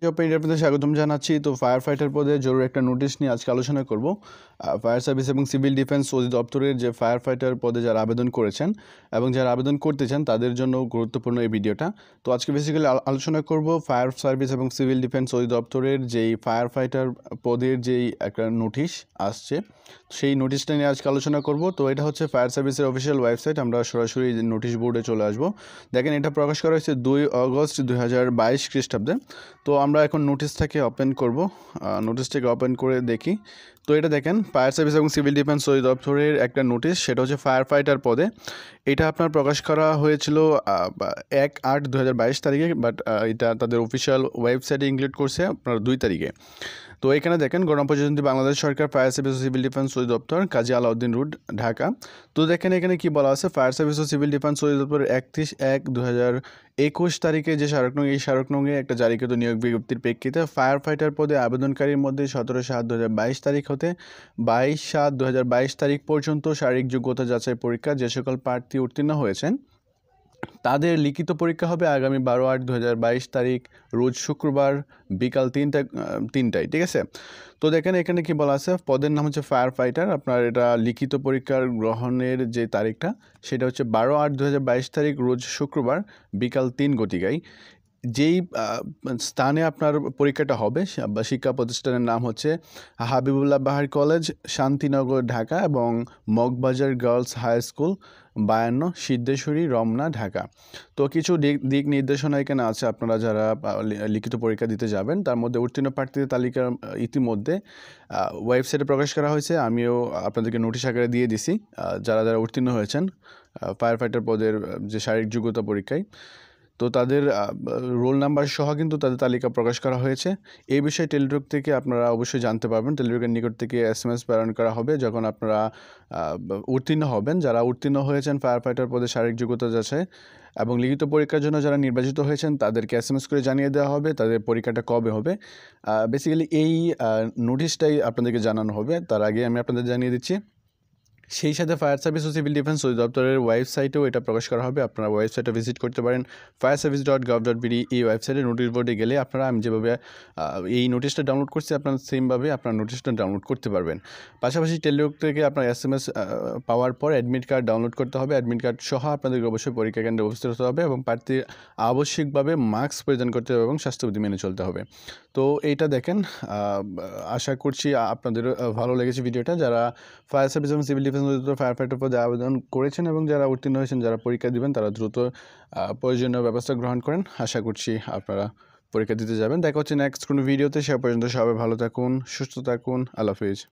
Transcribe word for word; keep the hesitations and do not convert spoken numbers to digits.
আপনাদের আপনাদের স্বাগতম জানাচ্ছি। তো ফায়ার ফাইটার পদে জরুরি একটা নোটিশ নিয়ে আজকে আলোচনা করব। ফায়ার সার্ভিস এবং সিভিল ডিফেন্স অধিদপ্তরের যে ফায়ার ফাইটার পদে যারা আবেদন করেছেন এবং যারা আবেদন করতে চান তাদের জন্য গুরুত্বপূর্ণ এই ভিডিওটা। তো আজকে বেসিক্যালি আলোচনা করব ফায়ার সার্ভিস এবং সিভিল ডিফেন্স অধিদপ্তরের যেই ফায়ার ফাইটার পদের যেই একটা নোটিশ আসছে সেই নোটিশটা নিয়ে আজকে আলোচনা করব। তো এটা হচ্ছে ফায়ার সার্ভিসের অফিসিয়াল ওয়েবসাইট। আমরা সরাসরি নোটিশ বোর্ডে চলে আসব। দেখেন, এটা প্রকাশ করা হয়েছে দুই আগস্ট দুই হাজার বাইশ খ্রিস্টাব্দে। তো আমরা এখন নোটিশটাকে ওপেন করব। নোটিশটাকে ওপেন করে দেখি। তো এটা দেখেন, ফায়ার সার্ভিস এবং সিভিল ডিফেন্স অধিদপ্তরের একটা নোটিশ, সেটা হচ্ছে ফায়ার ফাইটার পদে। এটা আপনার প্রকাশ করা হয়েছিল এক আট দু হাজার বাইশ তারিখে, বাট এটা তাদের অফিসিয়াল ওয়েবসাইটে ইনক্লুড করছে আপনার দুই তারিখে। তো এখানে দেখেন, গণপ্রজাতন্ত্রী বাংলাদেশ সরকার ফায়ার সার্ভিস ও সিভিল ডিফেন্স অধিদপ্তর, কাজী আলাউদ্দিন রোড, ঢাকা। তো দেখেন এখানে কি বলা আছে, ফায়ার সার্ভিস ও সিভিল ডিফেন্স অধিদপ্তরের একত্রিশ এক দু হাজার একুশ তারিখে যে স্মারক নং, এই স্মারক নঙে একটা জারিকৃত নিয়োগ বিজ্ঞপ্তির প্রেক্ষিতে ফায়ার ফাইটার পদে আবেদনকারীর মধ্যে সতেরো সাত দু হাজার বাইশ তারিখ হতে বাইশ সাত দু হাজার বাইশ তারিখ পর্যন্ত শারীরিক যোগ্যতা যাচাই পরীক্ষা যে সকল প্রার্থী উত্তীর্ণ হয়েছেন তাদের লিখিত পরীক্ষা হবে আগামী বারো আট দু হাজার বাইশ তারিখ রোজ শুক্রবার বিকাল তিনটা তিনটায় ঠিক আছে। তো দেখেন এখানে কি বলা আছে, পদের নাম হচ্ছে ফায়ার ফাইটার। আপনার এটা লিখিত পরীক্ষার গ্রহণের যে তারিখটা সেটা হচ্ছে বারো আট দু হাজার বাইশ তারিখ রোজ শুক্রবার বিকাল তিন ঘটিকায়। যেই স্থানে আপনার পরীক্ষাটা হবে বা শিক্ষা প্রতিষ্ঠানের নাম হচ্ছে হাবিবুল্লাহ বাহার কলেজ, শান্তিনগর, ঢাকা এবং মগবাজার গার্লস হাই স্কুল, বায়ান্ন, সিদ্ধেশ্বরী, রমনা, ঢাকা। তো কিছু দিক দিক নির্দেশনা এখানে আছে। আপনারা যারা লিখিত পরীক্ষা দিতে যাবেন তার মধ্যে উত্তীর্ণ প্রার্থীদের তালিকা ইতিমধ্যে ওয়েবসাইটে প্রকাশ করা হয়েছে। আমিও আপনাদেরকে নোটিশ আকারে দিয়ে দিছি যারা যারা উত্তীর্ণ হয়েছেন ফায়ার ফাইটার পদের যে শারীরিক যোগ্যতা পরীক্ষায়। তো তাদের রোল নাম্বার সহ কিন্তু তাদের তালিকা প্রকাশ করা হয়েছে। এই বিষয়ে টেলিটক থেকে আপনারা অবশ্যই জানতে পারবেন। টেলিটকের নিকট থেকে এস এম এস প্রেরণ করা হবে যখন আপনারা উত্তীর্ণ হবেন। যারা উত্তীর্ণ হয়েছেন ফায়ার ফাইটার পদে শারীরিক যোগ্যতা যাচাই এবং লিখিত পরীক্ষার জন্য যারা নির্বাচিত হয়েছেন তাদেরকে এস এম এস করে জানিয়ে দেওয়া হবে তাদের পরীক্ষাটা কবে হবে। বেসিক্যালি এই নোটিশটাই আপনাদেরকে জানানো হবে। তার আগে আমি আপনাদের জানিয়ে দিচ্ছি, সেই সাথে ফায়ার সার্ভিস ও সিভিল ডিফেন্স অধিদপ্তরের ওয়েবসাইটেও এটা প্রকাশ করা হবে। আপনারা ওয়েবসাইটে ভিজিট করতে পারেন, fire service dot gov dot BD. এই ওয়েবসাইটে নোটিশ বোর্ডে গেলে আপনারা, আমি যেভাবে এই নোটিশটা ডাউনলোড করছি আপনারা সেমভাবে আপনার নোটিশটা ডাউনলোড করতে পারবেন। পাশাপাশি টেলিটক থেকে আপনার এস এম এস পাওয়ার পর অ্যাডমিট কার্ড ডাউনলোড করতে হবে। অ্যাডমিট কার্ড সহ আপনাদেরকে অবশ্যই পরীক্ষা কেন্দ্রে উপস্থিত হতে হবে এবং প্রার্থী আবশ্যিকভাবে মাস্ক পরিধান করতে হবে এবং স্বাস্থ্যবিধি মেনে চলতে হবে। তো এইটা দেখেন, আশা করছি আপনাদের ভালো লেগেছে ভিডিওটা। যারা ফায়ার সার্ভিস এবং সিভিল ডিফেন্স ফায়ার ফাইটার পদে আবেদন করেছেন এবং যারা উত্তীর্ণ হয়েছেন, যারা পরীক্ষা দিবেন, তারা দ্রুত প্রয়োজনীয় ব্যবস্থা গ্রহণ করেন। আশা করছি আপনারা পরীক্ষা দিতে যাবেন। দেখা হচ্ছে নেক্সট কোনো ভিডিওতে। সে পর্যন্ত সবাই ভালো থাকুন, সুস্থ থাকুন। আল্লাহ হাফেজ।